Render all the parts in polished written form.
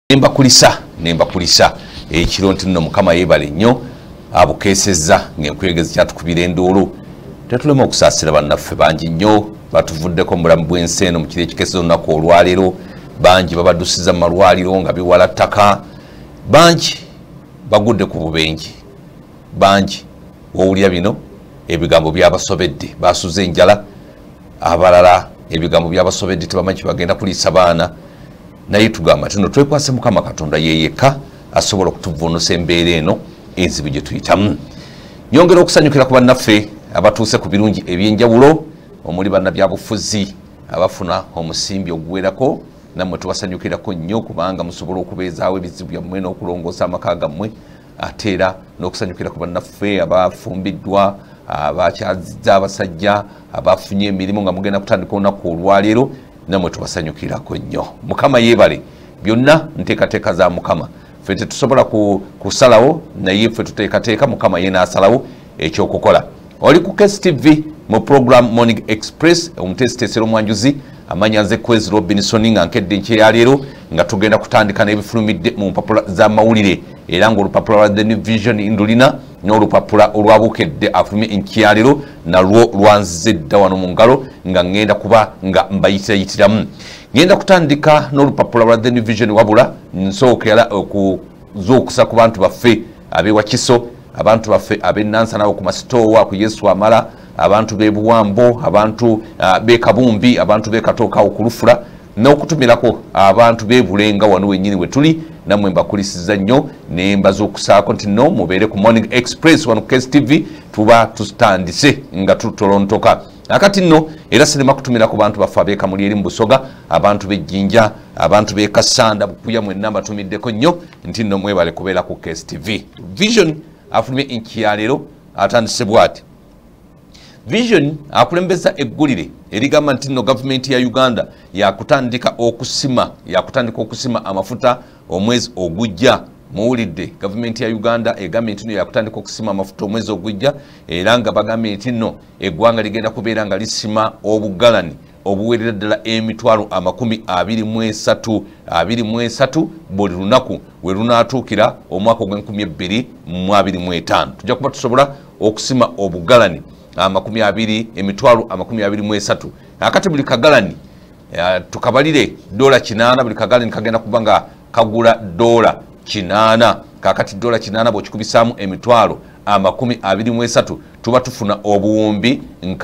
Nemba kulisa ekiro ntinno mukama yebale nnyo abukeseza ng'enkwegezi kyatukubira enduulu tetulema okusaasira bannaffe bangi nnyo batuvuddeko mu bulamu bw'ensi eno mu kiro ekikesezo olunaku olwaleero bangi babaddusiza mu malwaliro nga biwala ttaka bangi bagudde ku bubenje bangi wowulira bino ebigambo byabasobedde basuze enjala abalala ebigambo byabasobedde tebamanyi bagenda kuliisa baana naye tugamba tino twekwase mukama katonda yeyeka asobola okutuvuunusa embeera eno enzibu gye tuyitamu nyongera okusanyukira ku bannaffe abatuuse ku birungi ebyenjawulo omuli bannabyabufuzi abafuna omusimbi oguwerako nammwe tubasanyukirako nnyo kubanga musobola okubeezaawo ebizibu byammwe n'okulongoosa amaka gammwe ate era n'okusanyukira ku bannaffe abafumbiddwa abakyazizza abasajja abafunye emirimu nga mugenda kutandika olunaku olwaleero namwe tubasanyukirako nnyo mukama yeebale byonna nteekateeka za mukama ffe tetusobola kusalawo naye ffe tuteekateeka mukama ye n'asalawo ekyokukola oli ku KSTV mu program Morning Express omuteesiteesera omwanjuzi amanya nze Kwezi Robinson nga nkedde nkyeyaleero nga tugenda kutandika n'ebifulumidde mu mpapula z'amawulire era ng'olupapula lwa The New Vision ndulina n'olupapula olwabukedde afulumye enkyalero nalwo lwanzize dda wano mu ngalo nga ngenda kuba nga mbayitayitiramu ngenda kutandika n'olupapula lwa The New Vision wabula nsookera okuzuukusa ku bantu baffe ab'ewakiso abantu baffe ab'ennansana ku masitoowa ku Yesu amala abantu b'ebuwambo abantu b'ekabumbi abantu b'ekatookawo ku lufula n'okutumirako abantu b'ebulenga wano wennyini we tuli namwe mbakulisiza nnyo ne mbazuukusaako nti no mubeere ku Morning Express wano ku KSTV tuba tutandise nga tutolontoka akati nno era sinema kutumira ku bantu baffe ab'ekamuli eri mu Busoga abantu b'Ejjinja abantu b'e Kasanda Bukuya mwenna mbatumiddeko nnyo nti nno mwebale kubeera ku KSTV Vision afulumye enkyalero atandise bw'ati Vision akulembeza eggulire erigamba nti nno gavumenti ya Uganda yakutandika okusima amafuta omwezi ogujja muwulidde gavumenti ya Uganda egambye nti nno yakutandika okusima amafuta omwezi ogujja era nga bagambye nti nno eggwanga ligenda kubeera nga lisima obugalani obuwerera ddala emitwalo 23 buli lunaku we lunaatuukira omwaka ogw'2025 tujja kuba tusobola okusima obugalani emitwalo 23 akati buli kagalani tukabalire $8 buli kagalani kagenda kuba nga kagula $8 kakati $8 bw'okikubisaamu emitwalo 23 tuba tufuna obuwumbi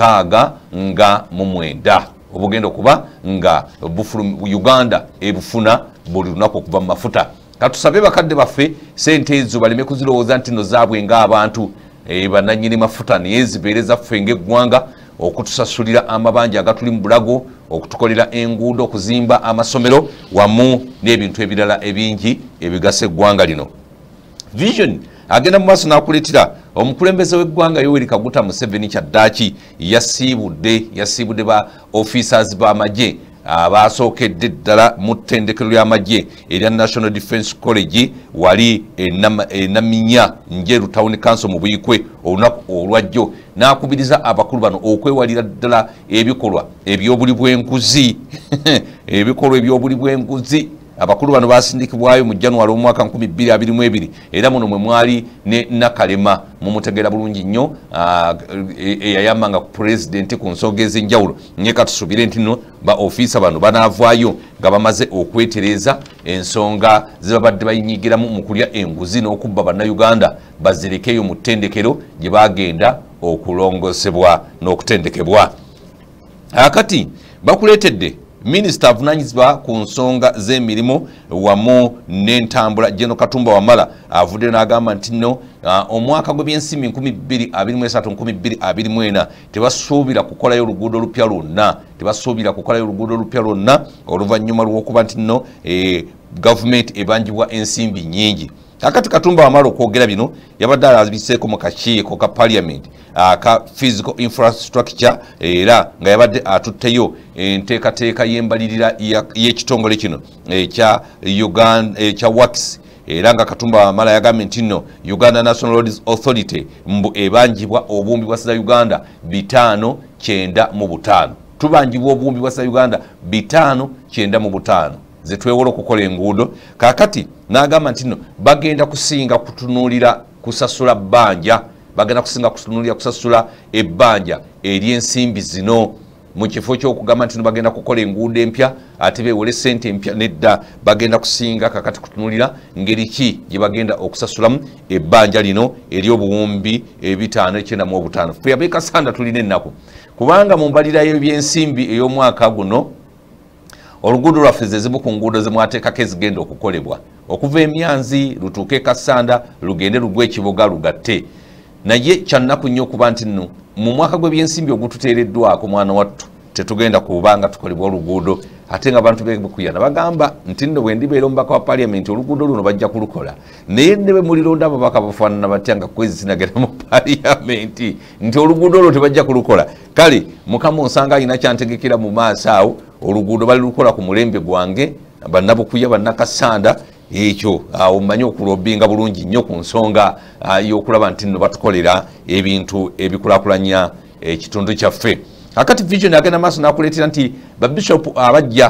69 obugenda okuba nga Uganda ebufuna buli lunaku okuva mu mafuta katusabe bakadde baffe sente ezo baleme kuzirowooza nti no zaabwe ng'abantu bannannyini mafuta naye zibeereza ffe ng'eggwanga okutusasulira amabanja agatuli mu bulago okutukolera enguudo okuzimba amasomero wamu n'ebintu ebirala ebingi ebigasa eggwanga lino Vision agenda mu maaso n'akuleetera omukulembeze w'eggwanga Yoweri Kaguta Museveni kyaddaaki yasiibudde ba officers b'amagye abasookedde ddala mu ttendekero ly'amagye erya National Defence College wali enaminya Njeru Town Council mu Buyikwe olunaku olwajjo n'akubiriza abakulu bano okwewalira ddala ebikolwa eby'obuli bw'enguzi ebikolwa eby'obuli bw'enguzi abakulu bano basindikibwayo mu January omwaka 2022 era muno mwe mwali ne Nakalema mumutegera bulungi nnyo eyayambanga ku president ku nsonga ez'enjawulo nyeka tusubire nti no ba officer bano banaavaayo nga bamaze okwetereza ensonga zibabadde bayinyigiramu mu kulya enguzi n'okubba bannayuganda bazirekeyo mu ttendekero gye bagenda okulongosebwa n'okutendekebwa akati bakuleetedde Minisita avunanyizibwa ku nsonga z'emirimu wamu n'entambula General Katumba Wamala avudde n'agamba nti nno omwaka gw'ebyensimbi 2023-2024 tebasuubira kukolayo oluguudo olupya lwonna oluvannyuma lw'okuba nti nno gavumenti ebanjibwa ensimbi nnyingi akati Katumba Wamala okwogera bino yabadde alabiseeko mu kakiiko ka Parliament aka physical infrastructure era nga yabadde atutteyo enteekateeka y'embalirira y'ekitongole kino ekya WACS era nga Katumba Wamala yagambye nti nno Uganda National Roads Authority mbu ebanjibwa obuwumbi bwa Uganda 595 tubanjibwa obuwumbi bwa Uganda 595 zetwewola okukola enguudo kakati n'agamba nti nno bagenda kusinga kutunuulira kusasula bbanja bagenda kusinga kutunuulira kusasula ebbanja ery'ensimbi zino mu kifo ky'okugamba nti bagenda kukola enguudo empya ate beewole ssente empya nedda bagenda kusinga kakati kutunuulira ngeri ki gye bagenda okusasulamu ebbanja lino ery'obuwumbi 595 ffe abeekasanda tulina ennaku kubanga mu mbalira y'ebyensimbi ey'omwaka guno oluguudo lwaffe ze zimu ku nguudo ze mwateekako ezigenda okukolebwa okuva emyanzi lutuuke kasanda lugende lugwe ekibuga lugatte naye kyannaku nnyo okuba nti nno mu mwaka gw'ebyensimbi ogututeereddwako mwana wattu tetugenda kubanga tukolebwa oluguudo ate nga abantu bekuyana bagamba nti nno bwe ndibeera omubaka wa paliamenti oluguudo luno bajja kulukola naye ne bwe mulilonda ababaka bafaanana batya nga kwezi sinagenda mu paliamenti nti oluguudo olwo tebajja kulukola kale mukama osanga alina kyantegekera mu maaso awo oluguudo balilukola ku mulembe gwange bannabukuya bannakasanda ekyo awo mmanyi okulobinga bulungi nnyo ku nsonga y'okulaba nti nno batukolera ebintu ebikulaakulanya ekitundu kyaffe akati vision agenda maaso n'akuleetera nti babishopu abajja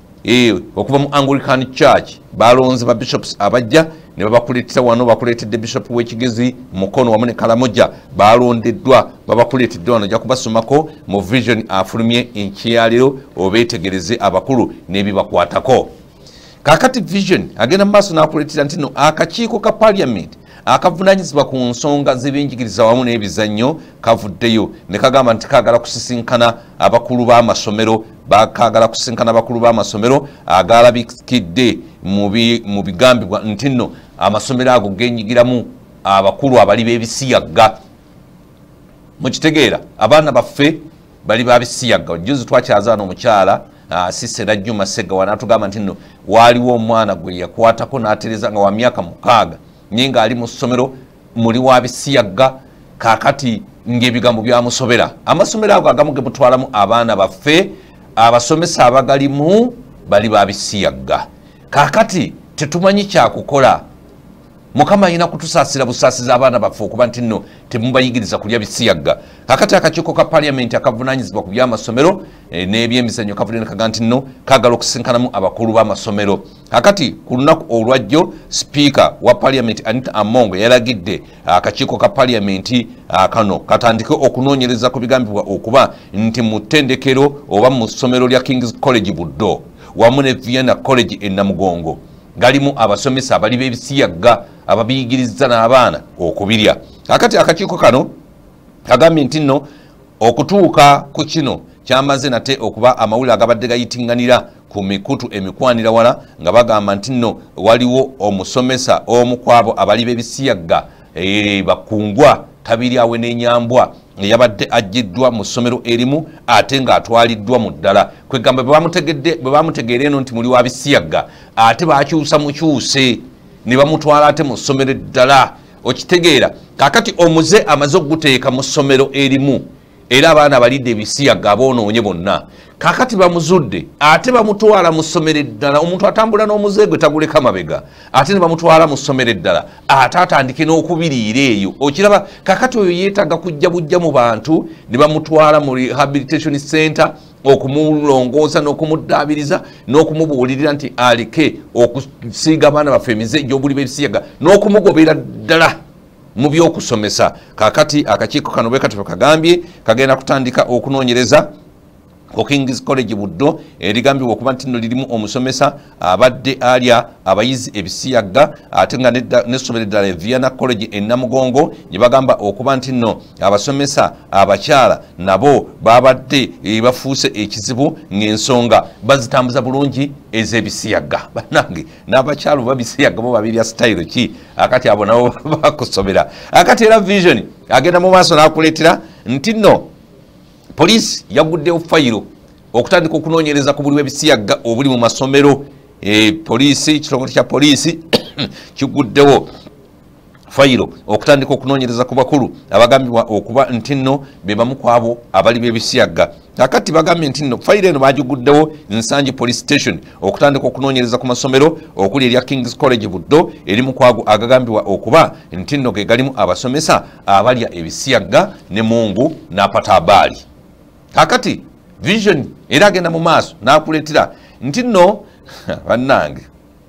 okuva mu Anglican Church balonze babishops abajja ne babakuleetera wano bakuleetedde bishop w'ekigezi Mukono wamu ne Kalamoja balondeddwa babakuleetedde wano ojja kubasomako mu vision afulumye enkyaliro obeetegereze abakulu n'ebibakwatako kakati vision agenda maaso n'akuleetera nti no akakiiko ka parliament akavunaanyizibwa ku nsonga z'ebyenjigiriza wamu n'ebizannyo kavuddeyo ne kagamba nti kaagala kusisinkana abakulu b'amasomero bakagala kusisinkana abakulu b'amasomero agalabikidde mu bigambibwa nti nno amasomero ago genyigiramu abakulu abali b'ebisiyagga mukitegeera abaana baffe bali babisiyagga juzi twakyazaana omukyala Sisera Juma Segawa n'atugamba nti nno waaliwo omwana gwe yakwatako n'atereza nga wa myaka 6 nyinga ali mu ssomero muli wa bisiyagga kakati ng'ebigambo byamusobera amasomero ago agamu ge mutwalamu abaana baffe abasomesa abagalimu bali babisiyagga kakati tetumanyi kyakukola mukama alina kutusaasira busaasiza abaana baffe okuba nti nno temubayigiriza kulya bisiyagga kakati akakiiko ka paliamenti akavunaanyizibwa ku by'amasomero n'ebyemizannyo kavudde ne kaga nti nno kaagala okusinkanamu abakulu b'amasomero kakati ku lunaku olwajjo sipiika wa paliamenti Anita Among yalagidde akakiiko ka paliamenti kano katandike okunoonyereza ku bigambibwa okuba nti mu ttendekero oba mu ssomero lya King's College Buddo wamu ne Vienna College e Namugongo galimu abasomesa abali b'ebisiyagga ababiyigiriza n'abaana okubirya kakati akakiiko kano kagambye nti nno okutuuka ku kino kyamaze nate okuba amawulire agabadde gayitinganira ku mikutu emikwanira wala nga bagamba nti nno waliwo omusomesa omu kwabo abali b'ebisiyagga bakungwa tabiryawe n'enyambwa yabadde ajjiddwa mu ssomero erimu ate ng'atwaliddwa mu ddala kwegamba bwe bamutegeera eno nti muli wa bisiyagga ate bakyusa mukyuse ne bamutwala ate mu ssomero eddala okitegeera kakati omuze amaze okuguteeka mu ssomero erimu era abaana balidde ebisiyagga aboonoonye bonna kakati bamuzudde ate bamutwala mu ssomero eddala omuntu atambula n'omuze gwe taguleka mabega ate ne bamutwala mu ssomero eddala ate atandike n'okubiriira eyo okiraba kakati oyo yeetaaga kujja bujja mu bantu ne bamutwala mu rehabilitation center okumulongoosa n'okumuddaabiriza n'okumubuulirira nti aleke okusiiga abaana baffe emize gy'obuli b'ebisiyagga n'okumugobera ddala mu by'okusomesa kakati akakiiko kano bwe kati kagambye kagenda kutandika okunoonyereza ku King's College Buddo erigambibwa okuba nti nno lirimu omusomesa abadde alya abayizi ebisiyagga ate nga n'essomero eddala Vienna College e Namugongo gye bagamba okuba nti nno abasomesa abakyala nabo babadde bafuuse ekizibu ng'ensonga bazitambuza bulungi ez'ebisiyagga bannange n'abakyala oba bisiyagga bo babirya sitayiro ki akati abo nabo bakusomera akati era vision agenda mu maaso n'akuleetera nti nno poliisi yaguddewo fayiro okutandika okunoonyereza ku buli bw'ebisiyagga obuli mu masomero poliisi ekitongole kya poliisi kiguddewo fayiro okutandika okunoonyereza ku bakulu abagambibwa okuba nti nno be bamu ku abo abali b'ebisiyagga kakati bagambye nti nno fayiro eno bagiguddewo Nsangi police station okutandika okunoonyereza ku masomero okuli erya King's College Buddo erimu ku ago agagambibwa okuba nti nno ge galimu abasomesa abalya ebisiyagga ne Mungu n'Apatabaali kakati vision era agenda mu maaso n'akuleetera nti nno bannange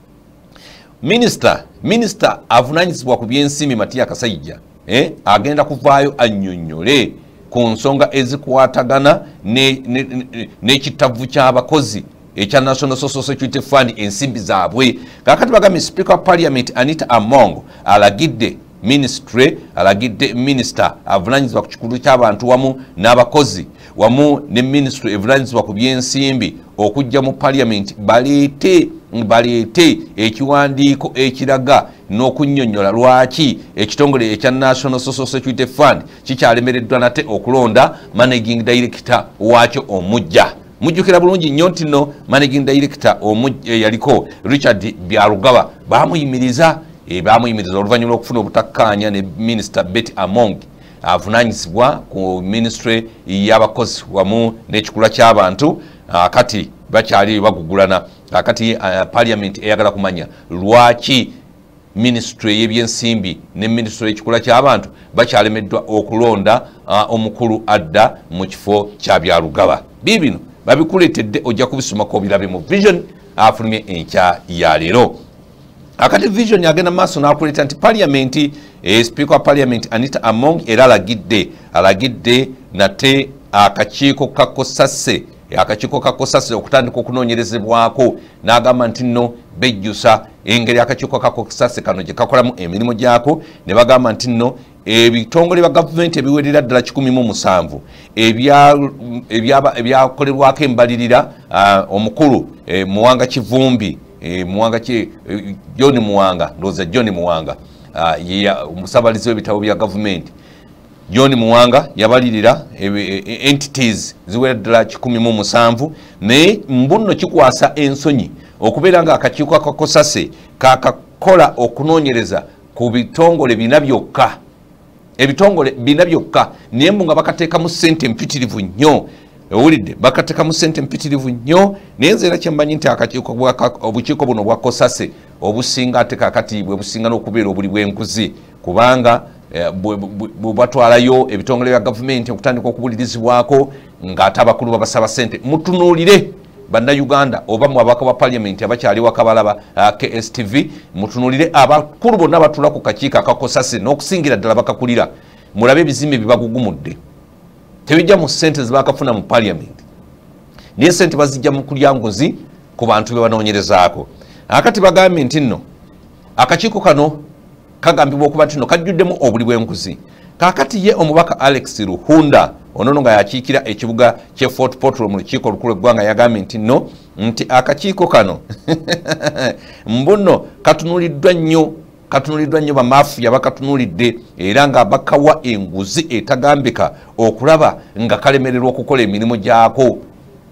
minisita avunanyizibwa ku byensimbi Matiya Kasajja agenda kuvaayo annyonnyole ku nsonga ezikwatagana n'ekitavu ky'abakozi ekya National Social Security Fund ensimbi zaabwe. Kakati bagambye Speaker of Parliament Anita Among alagidde minisita avunanyizibwa ku kikulu ky'abantu wamu n'abakozi wamu ne ministry evunanyizibwa ku byensimbi okujja mu Parliament baleete ekiwandiiko ekiraga n'okunnyonnyola lwaki ekitongole ekya National Social Security Fund kikyalemereddwa nate okulonda managing director waakyo omujja. Mujjukira bulungi nnyo nti nno managing director yaliko Richard Byarugaba baamuyimiriza oluvannyuma lw'okufuna obutakkaanya ne Minister Betty Among avunanyizibwa ku ministry y'abakozi wamu n'ekikula ky'abantu. Kati bakyali bagugulana kati Parliament eyagala kumanya lwaki ministry y'ebyensimbi ne ministry y'ekikula ky'abantu bakyalemeddwa okulonda omukulu adda mu kifo kya Byarugaba. Bibino babikuleetedde ojja kubisomako obirabe mu Vision afulumye enkya ya leero. Akati Vision agenda maaso n'akuleeta nti Parliament Speaker wa Parliament Anita Among era alagidde nate akakiiko ka Kosase okutandika okunoonyerezebwako n'agamba nti nno bejjusa engeri akakiiko ka Kosase kano gye kakolamu emirimu gyako ne bagamba nti nno ebitongole bya gavumenti ebiwerera ddala 17 ebyakolerwako embalirira omukulu Muwanga Kivumbi John Muwanga omusabalizi w'ebitabo bya gavumenti John Muwanga yabalirira entities ziwera ddala 17 naye mbuno kikwasa ensonyi okubeera nga akakiiko ka Kosase kakakola okunoonyereza ku bitongole bina byokka naye mbu nga bakateekamu ssente mpitirivu nnyo. Owulidde bakateekamu ssente mpitirivu nnyo naye nze era kyemmanyi nti obukiiko buno bwa Kosase obusinga ate kakati bwe businga n'okubeera obuli bw'enkuzi kubanga bwe batwalayo ebitongole bya gavumenti okutandika okubulirizibwako ng'ate abakulu babasaba ssente. Mutunuulire bannayuganda oba mu ababaka ba Parliament abakyali wakabalaba KSTV mutunuulire abakulu bonna batula ku kakiiko aka Kosase n'okusingira ddala bakakulira mulabe ebizimbe bibagugumudde tebijja mu ssente zibakafuna mu Parliament naye ssente bazijja mu kulya nguzi ku bantu be banoonyerezaako. Akati bagambye nti nno akakiiko kano kagambibwa okuba nti nno kajjuddemu obuli bw'enguzi. Kakati ye omubaka Alex Ruhunda onono nga yakiikira ekibuga kye Fort Portal mu lukiiko olukulu eggwanga yagambye nti akakiiko kano mbuno katunuuliddwa nnyo bamafiya bakatunuulidde era nga bakawa enguzi etagambika okulaba nga kalemererwa okukola emirimu gyako.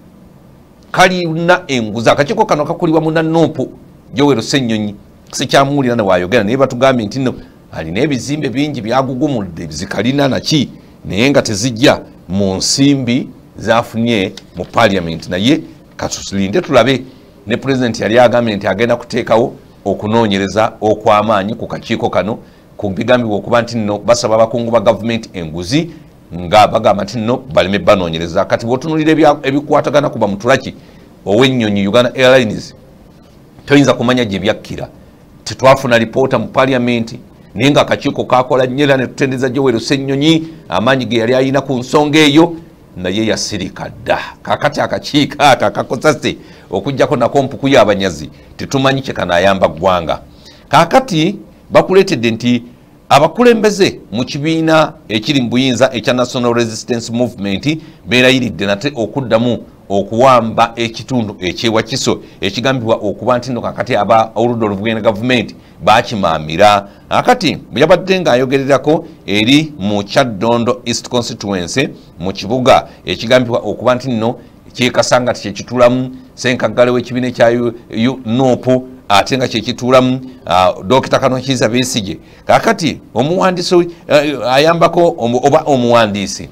Kalina enguzi. Akakiiko kano kakulibwa mu Nanumpu Joel Ssennyonyi sikyamuwulira ne wayogera naye batugambye nti nno alina ebizimbe bingi byagugumudde zikalina naki naye nga tezijja mu nsimbi zafunye mu Parliament. Naye katulinde tulabe ne President yali agambye nti agenda kuteekawo okunoonyereza okw'amaanyi ku kakiiko kano ku bigambibwa okuba nti nno basaba abakungu ba gavumenti enguzi nga bagamba nti nno baleme banoonyereza. Kati bw'otunuulira ebikwatagana kuba mutulaki ow'ennyonyi Uganda Airlines toyinza kumanya gye byakkira. Tetwafuna lipoota mu Parliament naye nga akakiiko kakola nnyo era ne tutendeza Joel Ssennyonyi amaanyi ge yali alina ku nsonga eyo naye yasirika dda. Kakati akakiiko aka Kosase okujjako nako mpuku y'abanyazi tetumanyi kye kanaayamba ggwanga. Kakati bakuleetedde nti abakulembeze mu kibiina ekiri mu buyinza ekya National Resistance Movement beerayiridde nate okuddamu okuwamba ekitundu ekyewakiso ekigambibwa okuba nti nno kakati aba oludda oluvuganya gavumenti bakimaamira. Akati bwe yabadde ng'ayogererako eri mu Kyaddondo East Constituency mu kibuga ekigambibwa okuba nti nno kyekasanga ti kyekitulamu ssenkaggale w'ekibiina ekya NUP ate nga kyekitulamu Dr. Kanokiza Besigye. Kakati omuwandiisi ayambako oba omuwandiisi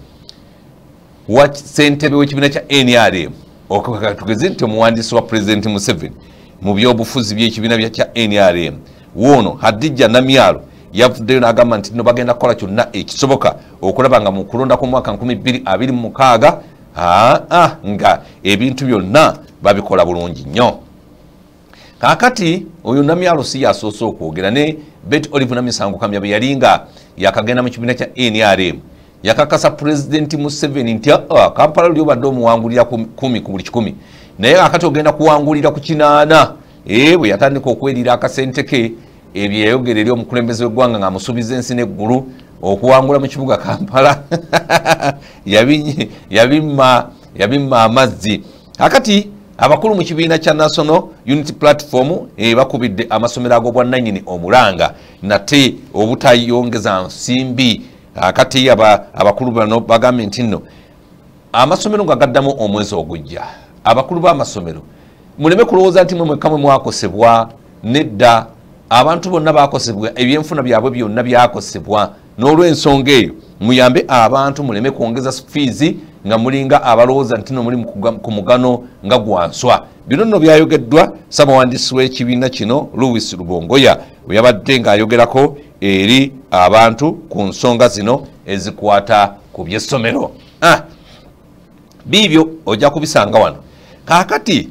wa ssentebe w'ekibiina kya NRM tugeze nti omuwandiisi wa President Museveni mu byobufuzi by'ekibiina kya NRM woono Hadija Namyalo yavuddeyo n'agamba nti nno bagenda kukola kyonna ekisoboka okulaba nga mu kulonda ku mwaka 2026 nga ebintu byonna babikola bulungi nnyo. kakati oyo namyalo si yasoose okwogera ne Bet Olive Namisango Kamyabe yalinga yakagenda mu kibiina kya NRM yakakasa President Museveni nti Kampala lyo badde omuwangulira 10 ku buli 100 naye akati ogenda kuwangulira ku 8 bwe yatandika okwedira akasente ke ebyo yayogerera omukulembeze w'eggwanga ng'amusuubiza ensi n'eggulu okuwangula mu kibuga Kampala yabimma amazzi akati abakulu mu kibiina kya National Unity Platform bakubidde amasomero ag'obwannannyini omulanga nate obutayongeza nsimbi akati abakulu bano bagambye nti nno amasomero nga gaddamu omwezi ogujja abakulu b'amasomero muleme kulowooza nti mwe kamwe mwakosebwa nedda abantu bonna bakosebwa ebyenfuna byabwe byonna byakosebwa n'olw'ensonga eyo muyambe abantu muleme kwongeza fees nga mulinga abalowooza nti no muli ku mugano nga gwanswa bino nno byayogeddwa ssabawandiisi w'ekibiina kino Louis Rubongoya bwe yabadde ng'ayogerako eri abantu ku nsonga zino ezikwata ku by'essomero biibyo ojja kubisanga wano kaakati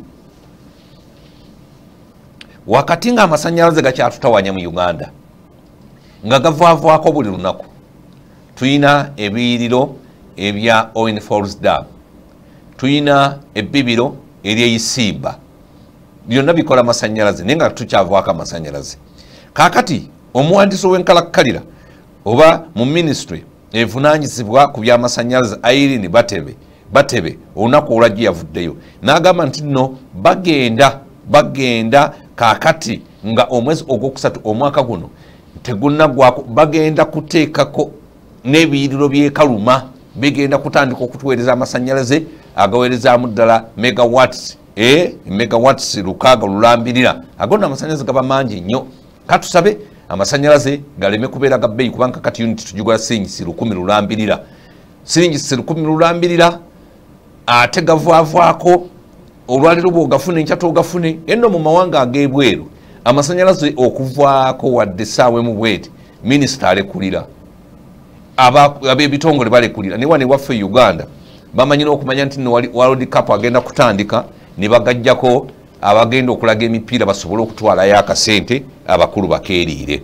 wakati ng'amasannyalaze gakyatutawanya mu Uganda nga gavaavaako buli lunaku tuyina ebiyiriro ebya Owen Falls Dam tuyina ebbibiro ery'Eisimba byonna bikola amasannyalaze naye nga tukyavaako amasannyalaze kaakati omuwandiisi w'enkalakkalira oba mu ministry evunaanyizibwa ku by'amasannyalaze Irene Batebe olunaku olwajjo yavuddeyo n'agamba nti nno bagenda kaakati nga omwezi ogwokusatu omwaka guno tegunnagwako bagenda kuteekako n'ebiyiriro by'ekaluma bigenda kutandika okutuweereza amasannyalaze agaweerezaamu ddala megawatts lukaaga lulambirira agonna amasannyalaze gaba mangi nnyo katusabe amasannyalaze galeme kubeera ga bbeeyi kubanga kati unit tugigula siringisi 10 lulambirira siringisi 10 lulambirira ate gavaavaako olwaliro bw'ogafune enkyata ogafune enno mu mawanga ag'ebweru amasannyalaze okuvaako wadde essaawa emu bweti minisita alekulira ab'ebitongole balekulira ne wano ewaffe Uganda bamanyira okumanya nti World Cup agenda kutandika ne bagajjako abagenda okulaga emipiira basobole okutwalayo akasente abakulu bakeeriire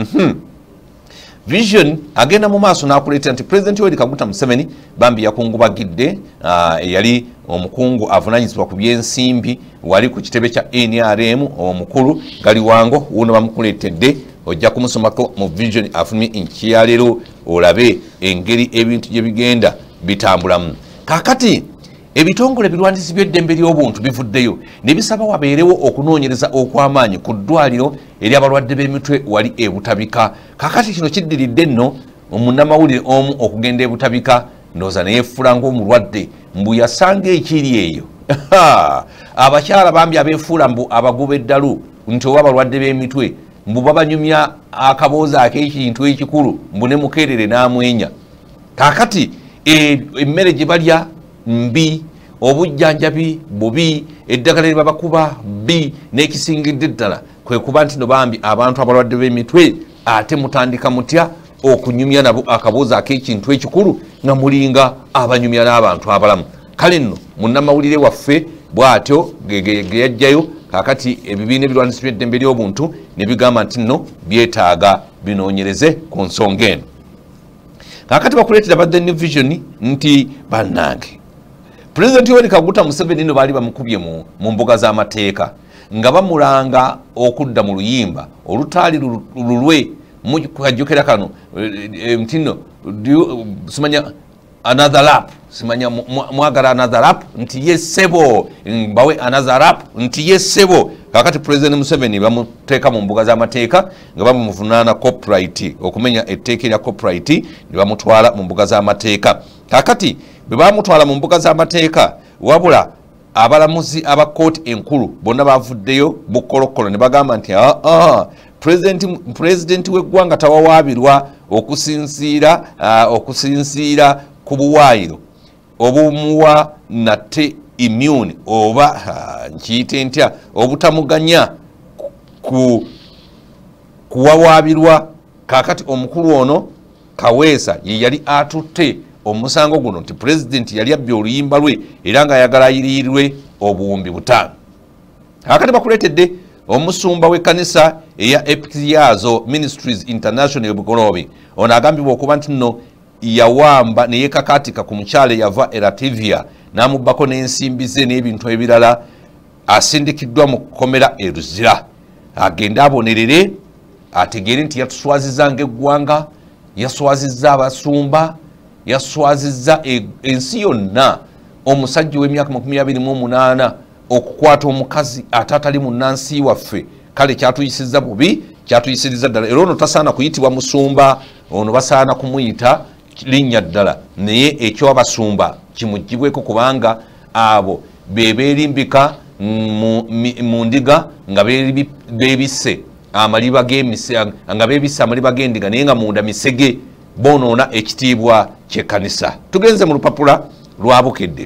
Vision agenda mu maaso n'akuleetera nti President Yoweri Kaguta Museveni bambi yakungubagidde eyali omukungu avunaanyizibwa ku by'ensimbi wali ku kitebe kya NRM omukulu Galiwango wuno bamukuleetedde ojja kumusomako mu Vision afulumye enkiya leero olabe engeri ebintu gye bigenda bitambulamu kaakati ebitongole birwandiisi by'eddembe ly'obuntu bivuddeyo ne bisaba wabeerewo okunoonyereza okw'amaanyi ku ddwaliro eri abalwadde b'emitwe wali ebutabika kaakati kino kiddiridde nno omunnamawulire omu okugenda ebutabika ndowooza neyeefuula ng'omulwadde mbu yasanga ekiri eyo abakyala bambi abeefuula mbu abagoba eddalu nti oba abalwadde b'emitwe mbu babanyumya akaboozi ak'ekintu ekikulu mbu ne mukeerere n'amwenya kaakati emmere gye balya mbi obujjanjabi bubi eddagala lye babakuba bbi n'ekisingidde ddala kwe kuba nti no bambi abantu abalwadde b'emitwe ate mutandika mutya okunyumya nabo akaboozi ak'ekintu ekikulu nga mulinga abanyumya n'abantu abalamu kale nno munnamawulire waffe bw'atyo ge yajjayo kaakati ebibiina ebirwanisi by'eddembe ly'obuntu ne bigamba nti nno byetaaga binoonyereze ku nsonga eno kaakati bakuleetera badde ne Vision nti bannange President Yoweri Kaguta Museveni no baali bamukubye mu mbuga z'amateeka nga bamulanga okudda mu luyimba olutaali lulwe mukajjukira kano ntino simanya another lap simanya mwagala another lap nti yesebo mbawe another lap nti yesebo kakati President Museveni bamuteeka mu mbuga z'amateeka nga bamuvunaana copyright okumenya etteeka lya copyright ne bamutwala mu mbuga z'amateeka kakati bwe bamutwala mu mbuga z'amateeka wabula abalamuzi aba kooti enkulu bonna bavuddeyo bukolokolo ne bagamba nti President w'eggwanga tawawaabirwa okusinziira ku buwaayiro obumuwa nate immune oba nkiyite ntya obutamuganya kuwawaabirwa kakati omukulu ono Kaweesa ye yali atutte omusango guno nti President yali abbye oluyimba lwe era nga ayagala ayirirwe obuwumbi 5 kakati bakuleetedde omusumba w'ekkanisa eya Epikyazo Ministries International Bugolobi ono agambibwa okuba nti nno yawamba ne yeekakaatika ku mukyala yava e Latvia n'amubbako n'ensimbi ze n'ebintu ebirala asindikiddwa mu kkomera e Luzira agende abonerere ategeere nti yatuswazizza ng'eggwanga yaswazizza abasumba yaswazizza ensi yonna omusajja w'emyaka 28 okukwata omukazi atatali munnansi waffe kale kyatuyisizza bubi kyatuyisiriza ddala era ono tasaana kuyitibwa musumba ono basaana kumuyita linnya ddala naye ekyo abasumba kimugibweko kubanga abo bebeerimbika mu ndiga nga beebisse amaliba g'emise nga beebisse amaliba g'endiga naye nga munda misege bonoona ekitiibwa ky'ekkanisa. Tugenze mu lupapula lwa Bukedde.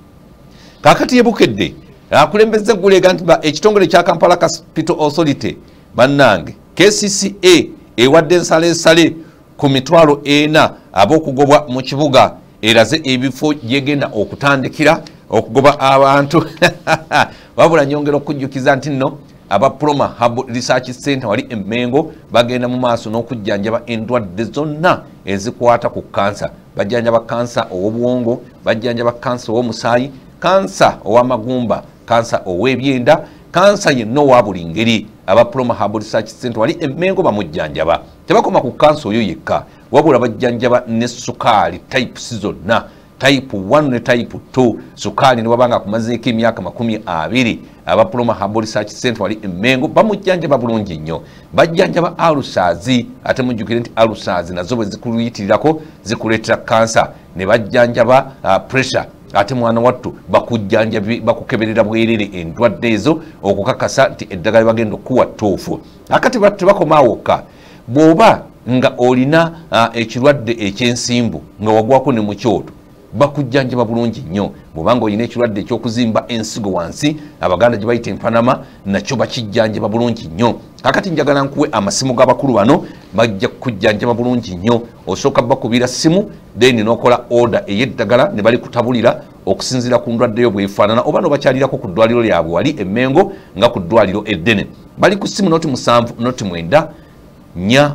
Kaakati ye Bukedde akulembeza gulega nti ekitongole kya Kampala Capital Authority bannange KCCA ewadde ensaleesale ku mitwalo 4 ab'okugobwa mu kibuga eraze ebifo gyegenda okutandikira okugoba abantu wabula nyongera okujjukiza nti nno aba Proma Hub Research Center wali Emmengo bagenda mu maaso n'okujjanjaba endwadde zonna ezikwata ku kansa. Bajjanjaba kansa ow'obwongo, bajjanjaba kansa ow'omusaayi, kansa ow'amagumba, kansa ow'ebyenda, kansa yenna owa buli ngeri. Aba Proma Hub Research Center wali Emmengo bamujjanjaba. Tebakoma ku kansa oyo yekka, wabula bajjanjaba ne sukaali types zonna. Type 1 ne type 2 sukaali ne wabanga kumazeeko emyaka 20 aba Proma Hub Research Center wali Emmengo bamujjanjaba bulungi nnyo. Bajjanjaba alusaazi ate mujjukire nti alusaazi nazo bwe zikuluyitirirako zikuleetera kansa ne bajjanjaba pressure ate mwana wattu bakujjanjabi bakukeberera bwerere endwadde ezo okukakasa nti eddagala bagenda okuwa ttuufu. Akati tebakomaawoka bw'oba nga olina ekirwadde ekyensimbu nga wagwako ne mu kyoto bakujjanjaba bulungi nnyo. Bw'obanga olina ekirwadde eky'okuzimba ensigo wansi abaganda gye bayita empanama nakyo bakijjanjaba bulungi nnyo. Kakati njagala nkuwe amasimu g'abakulu bano bajja kujjanjaba bulungi nnyo. Osooka bakubira simu then n'okola order ey'eddagala ne bali kutabulira okusinziira ku ndwadde yo bw'efaanana oba n'obakyalirako ku ddwaliro lyabwe wali Emmengo nga ku ddwaliro eddene. Bali ku simu noti 7 noti 9 nya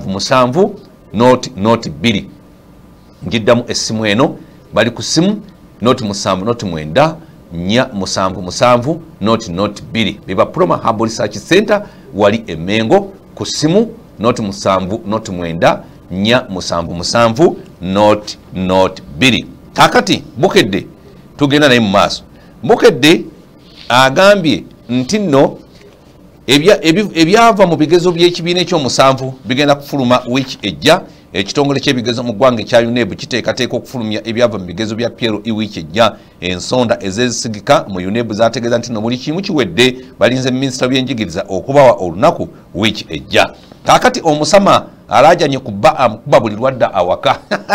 7 noti 2. Njiddamu essimu eno bali ku simu noti 7 noti 9 nya 7 noti 2. Beba Proma Hub Research Center wali Emmengo ku simu noti 7 noti 9 nya 7 noti 2. Kakati Bukedde tugenda naye mu maaso. Bukedde agambye nti nno ebyava mu bigezo by'ekibiina ekyomusanvu bigenda kufuluma wiiki ejja. Ekitongole ky'ebigezo mu ggwanga ekya UNEB kiteekateeka okufulumya ebyava mu bigezo bya PLO wiiki ejja. Ensonda ezezisigika mu UNEB zategeeza nti no buli kimu kiwedde balinze minisita by'enjigiriza okubawa olunaku wiiki ejja. Kaakati omusama alaajanye kuba buli lwadda awaka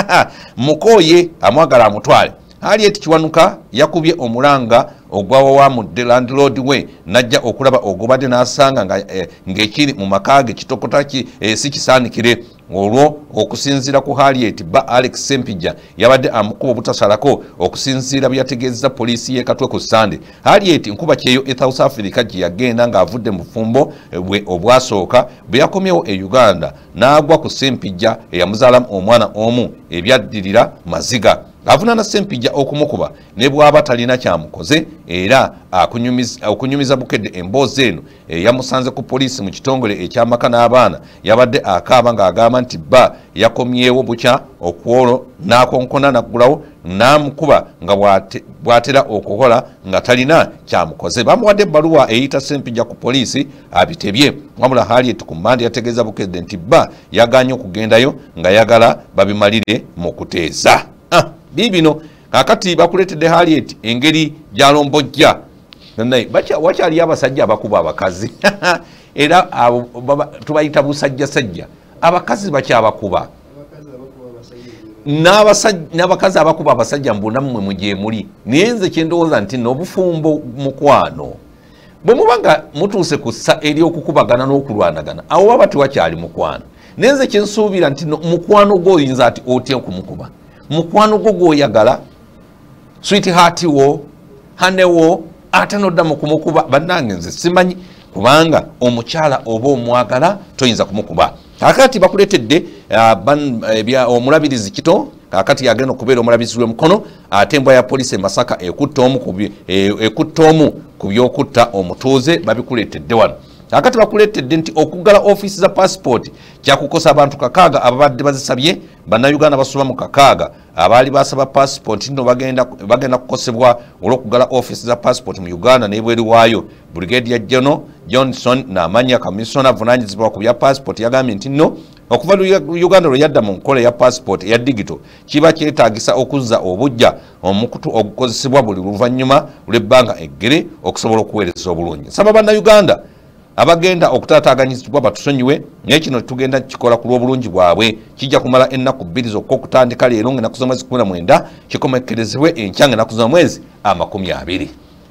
mukooye amwagala amutwale. Harriet Kiwanuka yakubye omulanga ogwawa mu landlord we najja okulaba ogobadde n'asanga ng'ekiri mu makage kitokota si kisaanikire. Olwo okusinziira ku Harriet Alex Sempija yabadde amukuba obutasalako okusinziira byategeeza poliisi y'ekatwe ku Sande. Harriet nkuba kyeyo South Africa gye yagenda ng'avudde mu bufumbo bwe obwasooka bwe yakomyewo e Uganda n'agwa ku Sempija eyamuzaalamu omwana omu ebyaddirira maziga. Avunaana Sempija okumukuba ne bw'aba talina kyamukoze era okunyumiza Bukedde emboozi eno yamusanze ku poliisi mu kitongole eky'amaka n'abaana yabadde akaaba ng'agamba nti bba yakomyewo bukya okwolwo n'akonkona naggulawo n'amukuba nga bw'atera okukola nga talina kyamukoze. Bamuwadde ebbaluwa eyita Sempija ku poliisi abitebye. Wabula Harriet ku Mmande yategeeza Bukedde nti bba yaganye okugendayo nga yagala babimalire mu kuteesa. Bibino kakati bakuletedde Harriet engeri gyalombojja wakyali abasajja abakuba abakazi era tubayita busajjasajja abakazi bakyabakuba n'abakazi abakuba abasajja mbunammwe mugye muli naye nze kyendowooza nti n'obufumbo mukwano bwe mubanga mutuuse ku ssa ery'okukubagana n'okulwanagana awo baba tewakyali mukwano. Naye nze kyensuubira nti mukwano gw'oyinza ati otya okumukuba mukwano gwo gw'oyagala sweetheart wo hane wo ate nodda mu kumukuba. Bannange nze simanyi kubanga omukyala oba omwagala toyinza kumukuba. Kakati bakuletedde omulabirizi kito kakati yagenda okubeera omulabizi w'emukono ate embwa ya poliisi Masaka ekutta omu ku byokutta omutuuze babikuletedde wano. Kakati bakuletedde nti okuggala ofiisi za passport kyakukosa abantu 6 ababadde bazisabye. Bannayuganda basoba mu 6 abaali basaba passport nno bagenda kukosebwa olw'okuggala ofiisi za passport mu Uganda n'ebweru waayo. Brigadier General Johnson n'amanya kamisona avunaanyizibwa ku bya passport yagambye nti nno okuva Uganda lwe yadda mu nkola ya passport eya digital kiba kyetaagisa okuzza obujja omukutu ogukozesebwa buli luvannyuma lw'ebbanga eggere okusobola okuweereza obulungi. Nsaba bannayuganda abagenda okutaataaganyizibwa batusonyiwe naye kino tugenda kikola ku lw'obulungi bwabwe. Kijja kumala ennaku 2 zokka okutandika leero ng'ennaku z'omwezi 19 kikomekerezebwe enkya ng'ennaku z'omwezi 20.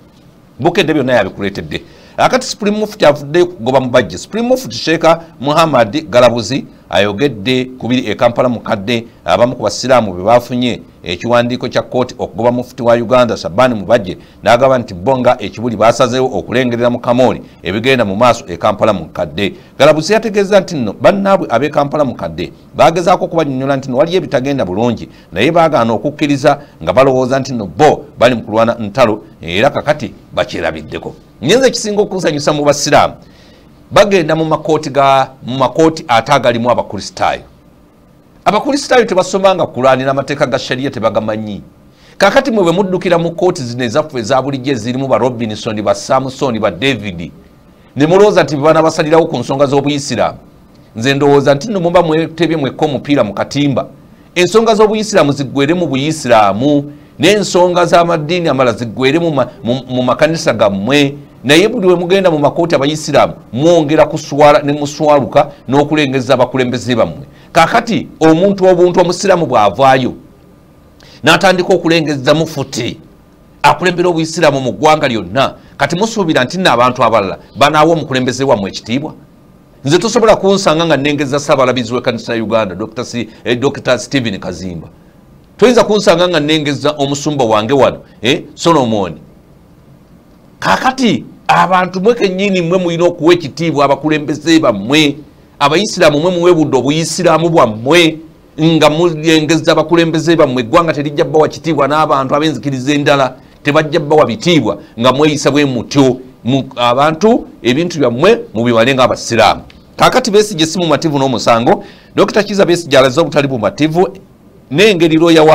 Bukedde byonna yabikuleetedde. Akati Supreme Mufti avudde kugoba mu bajje. Supreme Mufti Sheikh Muhammad Galabuzi ayogedde kubiri e Kampala mukadde abamu ku basiraamu be bafunye ekiwandiiko kya kooti okugoba Mufti wa Uganda Shabani Mubajje n'agamba nti bonga ekibuli basazeewo okulengerera mu Kamoli ebigenda mu maaso e Kampala mukadde. Galabuzi yategeeza nti nno bannaabwe ab'e Kampala mukadde bagezaako okubannyonnyola nti waliyo ebitagenda bulungi naye baagaana okukkiriza nga balowooza nti nno bo bali mu kulwana ntalo era kakati bakyerabiddeko. Nyenze ekisinga okusanyusa mu basiraamu bagenda mu makooti ataagalimu abakristaayo. Abakristaayo tebasomanga kulwanira amateeka ga sharia tebagamanyi. Kakati mwe bwe muddukira mu kooti zino ezaffe eza bulijjo ezirimu ba Robinson ba Samson ba David ne mulowooza nti bana basalirawo ku nsonga z'obuyisiraamu. Nze ndowooza nti nno muba mwetebye mwekka omupiira mu katimba. Ensonga z'obuyisiraamu ziggwere mu buyisiraamu n'ensonga z'amaddiini amala ziggwere mu makanisa gammwe. Naye buli we mugenda mu makooti abayisiraamu mwongera kuswala ne muswaluka n'okulengeza abakulembeze bammwe. Kakati omuntu omusiraamu bw'avaayo n'atandika okulengeza mufuti akulembera obuyisiraamu mu ggwanga lyonna, kati musuubira nti n'abantu abalala banaawo omukulembeze wammwe ekitiibwa? Nze tosobola kunsanga nga nnengeza Ssaabalabizi w'ekkanisa ya Uganda Dr. Stephen Kazimba. Toyinza kunsanga nga nnengeza omusumba wange wano Solomon. Kakati abantu mwe kennyini mwe mulina okuwa ekitiibwa abakulembeze bammwe. Abayisiraamu mwe muwebudde obuyisiraamu bwammwe nga mulengeza abakulembeze bammwe. Eggwanga terijja bbawa kitiibwa n'abantu ab'enzikiriza endala tebajja bbawa bitiibwa nga mweyisa bwe mutyo. Abantu ebintu byammwe mubimale ng'abasiraamu. Kakati Besigye si mumativu n'omusango. Dr. Kiza Besigye alaze obutali bumativu n'engeri looya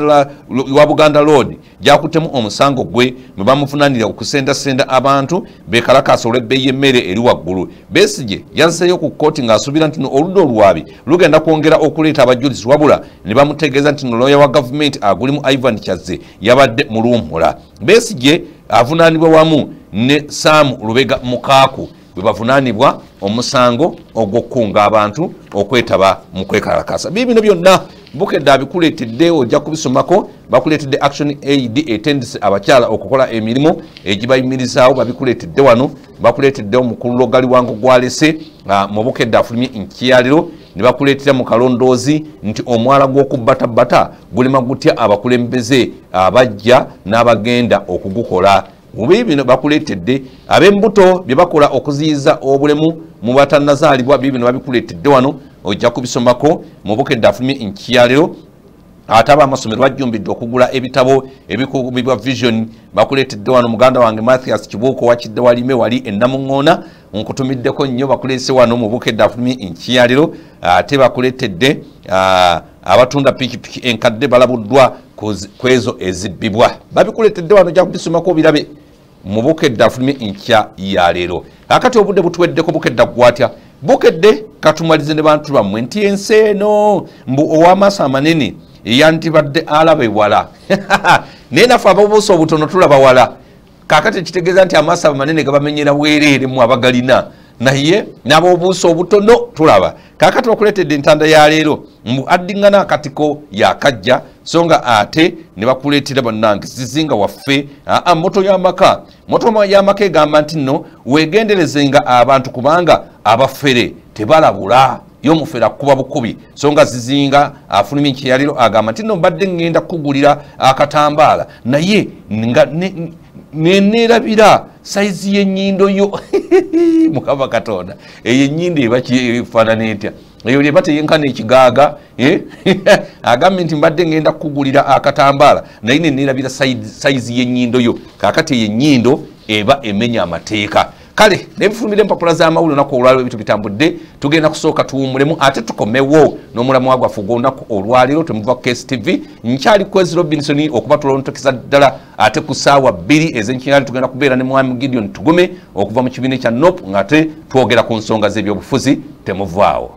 wa Buganda Road gy'akuttemu omusango gwe mwe bamuvunaanira okusendasenda abantu beekalakaasa olw'ebbeeyi y'emmere eri waggulu. Besigye yazzeeyo ku kkooti ng'asuubira nti oludda olwabi lugenda kwongera okuleeta abajulizi wabula ne bamutegeeza nti looya wa gavumenti agulimu Ivan Kyazze yabadde muluwummula. Besigye avunaanibwa wamu ne Sam Lubega Mukaaku bwe bavunaanibwa omusango ogw'okkunga abantu okwetaba mu kwekalakaasa. Bino byonna Bukedde abikuleetedde ojja kubisomako. Bakuleetedde Action Aid etendese abakyala okukola emirimu egibayimirizaawo babikuleetedde wano. Bakuleetedde omukulu Logali wangu gwalese mu Bukedde afulumye enkyaliro ne bakuleetera mu kalondoozi nti omwala gw'okubbatabata gulema gutya abakulembeze abajja n'abagenda okugukola. Bino bakuleetedde ab'embuto bye bakola okuziyiza obulemu mu batannazaalibwa. Bino babikuleetedde wano ojja kubisomako mu Bukedde afulumye enkyaliro. Ate ab'amasomero bajjumbidde okugula ebitabo ebikubibwa Vision. Bakuleetedde wano muganda wange Mathias Kibuuko wakidde walime wali ennamuŋŋoona nkutumiddeko nnyo bakuleese wano mu Bukedde afulumye enkyaliro. Ate bakuleetedde abatunda pikipiki enkadde balabuddwa ku ezo ezibbibwa. Babikuleetedde wano ojja kubisomako birabe mu Bukedde afulumye enkya ya leero. Akati obudde butuweddeko Bukedde gwatya. Bukedde katumalize ne bantu bammwe nti ensi eno mbu ow'amaaso amanene yandibadde alaba ewala. Naye naffe ab'obuuso obutono tulaba wala. Kakati kitegeeza nti amaaso amanene gabamenyera bwereere mu abagalina naye n'ab'obuuso obutono tulaba. Kakati bakuleetedde entanda ya leero mbu addiŋŋana akatiko yakajja so nga ate ne bakuleetera bannange zizinga waffe moto y'amaka. Moto y'amaka egamba nti nno weegenderezenga abantu kubanga abafere tebalabula y'omufere akuba bukubi so nga zizinga afulumya enkyaliro agamba nti nno mbadde ŋŋenda kukugulira akatambaala naye nenerabira size y'ennyindo yo mukama katonda eyo ennyindo eba kifaanana etya eyo lye bateyenkana ekigaaga agambye nti mbadde ngenda kukugulira akatambaala naye nenerabira size y'ennyindo yo kaakati eyo ennyindo eba emenya amateeka kale nebifulumira empapula z'amawulire olunaku olwaleero ebintu bitambudde tugenda kusooka tuwummulemu ate tukomewo n'omulamwa gwaffe gw'olunaku olwaleero temuva ku KSTV nkyali Kwezi Robinson okubatula oluntokiza ddala ate ku ssaawa 2 ez'enkyali tugenda kubeera ne mwami Gideon Tugume okuva mu kibiina kya NOP ng'ate twogera ku nsonga z'ebyobufuzi temuvaawo.